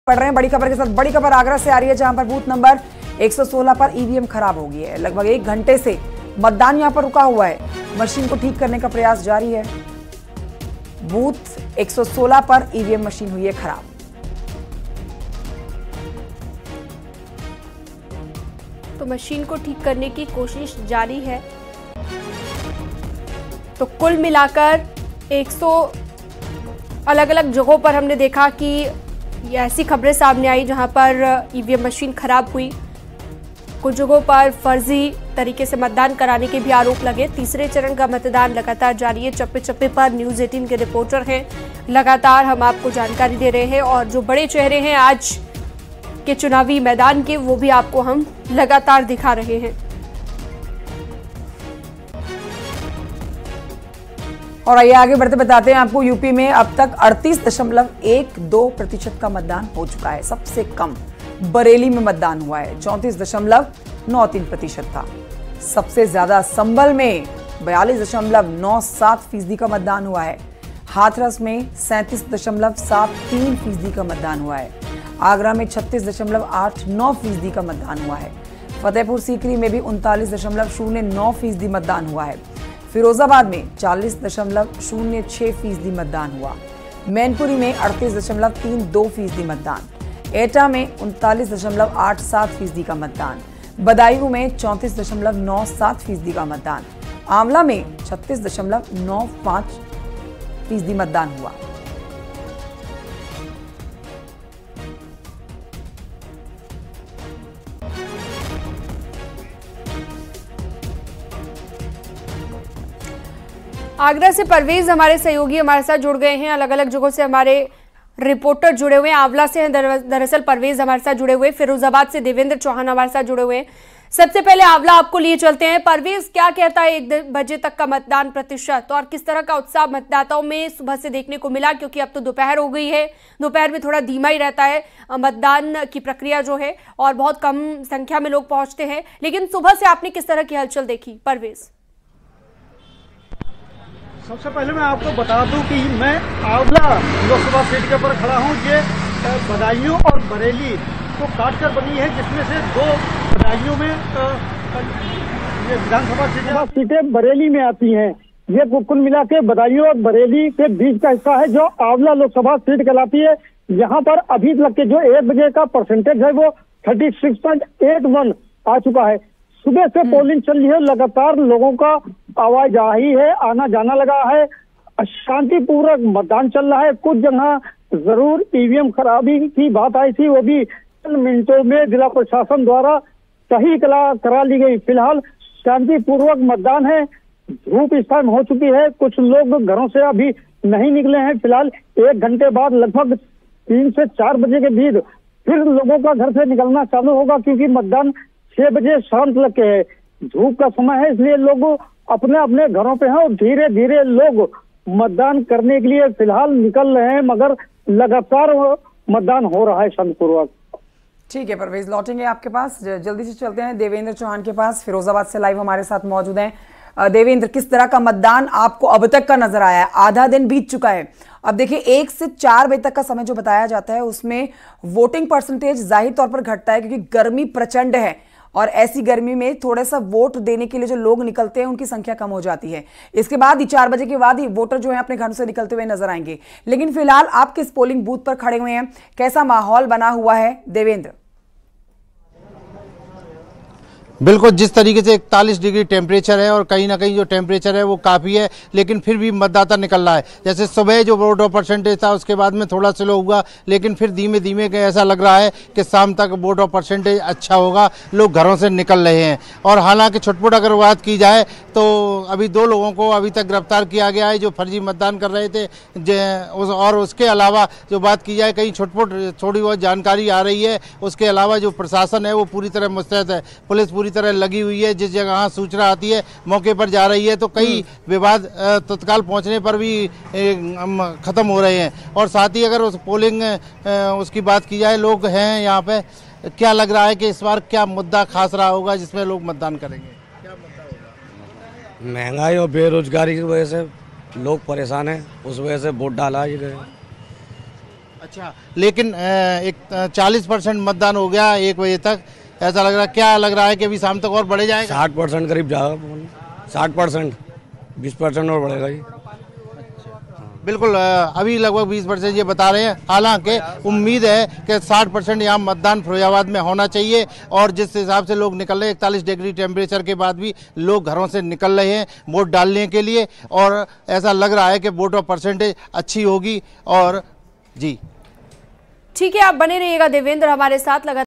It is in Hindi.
पढ़ रहे हैं बड़ी खबर के साथ। बड़ी खबर आगरा से आ रही है, जहां पर बूथ नंबर 116 पर ईवीएम खराब हो गई है। लगभग 1 घंटे से मतदान यहां पर रुका हुआ है। मशीन को ठीक करने का प्रयास जारी है। बूथ 116 पर ईवीएम मशीन हुई है खराब। तो मशीन को ठीक करने की कोशिश जारी है। तो कुल मिलाकर 100 अलग अलग जगहों पर हमने देखा कि ऐसी खबरें सामने आई जहां पर ईवीएम मशीन खराब हुई। कुछ जगहों पर फर्जी तरीके से मतदान कराने के भी आरोप लगे। तीसरे चरण का मतदान लगातार जारी है। चप्पे चप्पे पर न्यूज़ 18 के रिपोर्टर हैं, लगातार हम आपको जानकारी दे रहे हैं और जो बड़े चेहरे हैं आज के चुनावी मैदान के, वो भी आपको हम लगातार दिखा रहे हैं। और आइए आगे बढ़ते बताते हैं आपको, यूपी में अब तक 38.12% का मतदान हो चुका है। सबसे कम बरेली में मतदान हुआ है, 34.93% था। सबसे ज्यादा संभल में 42.97% का मतदान हुआ है। हाथरस में 37.73% का मतदान हुआ है। आगरा में 36.89% का मतदान हुआ है। फतेहपुर सीकरी में भी 39.09% मतदान हुआ है। फिरोजाबाद में 40.06% मतदान हुआ। मैनपुरी में 38.32% मतदान। एटा में 39.87% का मतदान। बदायूं में 34.97% का मतदान। आंवला में 36.95% मतदान हुआ। आगरा से परवेज हमारे सहयोगी हमारे साथ जुड़ गए हैं। अलग अलग जगहों से हमारे रिपोर्टर जुड़े हुए हैं। आंवला से हैं दरअसल परवेज हमारे साथ जुड़े हुए। फिरोजाबाद से देवेंद्र चौहान हमारे साथ जुड़े हुए हैं। सबसे पहले आंवला आपको लिए चलते हैं। परवेज, क्या कहता है 1 बजे तक का मतदान प्रतिशत, और किस तरह का उत्साह मतदाताओं में सुबह से देखने को मिला? क्योंकि अब तो दोपहर हो गई है, दोपहर में थोड़ा धीमा ही रहता है मतदान की प्रक्रिया जो है, और बहुत कम संख्या में लोग पहुंचते हैं। लेकिन सुबह से आपने किस तरह की हलचल देखी परवेज? सबसे पहले मैं आपको बता दूं कि मैं आंवला लोकसभा सीट के ऊपर खड़ा हूं। ये बदायूं और बरेली को काटकर बनी है, जिसमें से 2 बदायूं में ये विधानसभा सीटें बरेली में आती हैं। ये कुल मिला के बदायूं और बरेली के बीच का हिस्सा है, जो आंवला लोकसभा सीट कहलाती है। यहाँ पर अभी तक के जो 1 बजे का परसेंटेज है वो 36.81 आ चुका है। सुबह से पोलिंग चल रही है, लगातार लोगों का आवाजाही है, आना जाना लगा है, शांतिपूर्वक मतदान चल रहा है। कुछ जगह जरूर ईवीएम खराबी की बात आई थी, वो भी चंद मिनटों में जिला प्रशासन द्वारा सही करा ली गई। फिलहाल शांतिपूर्वक मतदान है। धूप इस टाइम हो चुकी है, कुछ लोग घरों से अभी नहीं निकले हैं। फिलहाल 1 घंटे बाद लगभग 3 से 4 बजे के बीच फिर लोगों का घर से निकलना चालू होगा, क्योंकि मतदान 6 बजे शांत लग के है। धूप का समय है, इसलिए लोग अपने अपने घरों पे हैं और धीरे धीरे लोग मतदान करने के लिए फिलहाल निकल रहे हैं, मगर लगातार मतदान हो रहा है शांतिपूर्वक। ठीक है परवेज, लौटेंगे आपके पास। जल्दी से चलते हैं देवेंद्र चौहान के पास, फिरोजाबाद से लाइव हमारे साथ मौजूद हैं। देवेंद्र, किस तरह का मतदान आपको अब तक का नजर आया है? आधा दिन बीत चुका है। अब देखिए 1 से 4 बजे तक का समय जो बताया जाता है, उसमें वोटिंग परसेंटेज जाहिर तौर पर घटता है, क्योंकि गर्मी प्रचंड है और ऐसी गर्मी में थोड़ा सा वोट देने के लिए जो लोग निकलते हैं उनकी संख्या कम हो जाती है। इसके बाद ही 4 बजे के बाद ही वोटर जो है अपने घर से निकलते हुए नजर आएंगे। लेकिन फिलहाल आप किस पोलिंग बूथ पर खड़े हुए हैं, कैसा माहौल बना हुआ है देवेंद्र? बिल्कुल, जिस तरीके से 41 डिग्री टेम्परेचर है और कहीं ना कहीं जो टेम्परेचर है वो काफ़ी है, लेकिन फिर भी मतदाता निकल रहा है। जैसे सुबह जो वोट परसेंटेज था उसके बाद में थोड़ा स्लो हुआ, लेकिन फिर धीमे धीमे ऐसा लग रहा है कि शाम तक वोट परसेंटेज अच्छा होगा, लोग घरों से निकल रहे हैं। और हालांकि छुटपुट अगर बात की जाए तो अभी 2 लोगों को अभी तक गिरफ्तार किया गया है, जो फर्जी मतदान कर रहे थे। और उसके अलावा जो बात की जाए, कहीं छुटपुट थोड़ी बहुत जानकारी आ रही है। उसके अलावा जो प्रशासन है वो पूरी तरह मुस्तैद है, पुलिस पूरी तरह लगी हुई है। जिस जगह सूचना आती है मौके पर जा रही है, तो कई विवाद तत्काल पहुंचने पर भी खत्म हो रहे हैं। और साथ ही अगर उस पोलिंग उसकी बात की जाए, लोग हैं यहाँ पे, क्या लग रहा है कि इस बार क्या मुद्दा खास रहा होगा जिसमें लोग मतदान करेंगे? क्या मुद्दा होगा? महंगाई और बेरोजगारी की वजह से लोग परेशान हैं, उस वजह से वोट डाला ये गए। अच्छा, लेकिन एक 40% मतदान हो गया 1 बजे तक, ऐसा लग रहा, क्या लग रहा है कि अभी शाम तक और बढ़े जाएगा? 60% करीब जाएगा, 60%, 20% और बढ़ेगा ये। बिल्कुल, अभी लगभग 20% ये बता रहे हैं। हालांकि उम्मीद है कि 60% यहाँ मतदान फिरोजाबाद में होना चाहिए। और जिस हिसाब से लोग निकल रहे हैं, 41 डिग्री टेम्परेचर के बाद भी लोग घरों से निकल रहे हैं वोट डालने के लिए, और ऐसा लग रहा है कि वोट ऑफ परसेंटेज अच्छी होगी। और जी ठीक है, आप बने रहिएगा देवेंद्र हमारे साथ लगातार।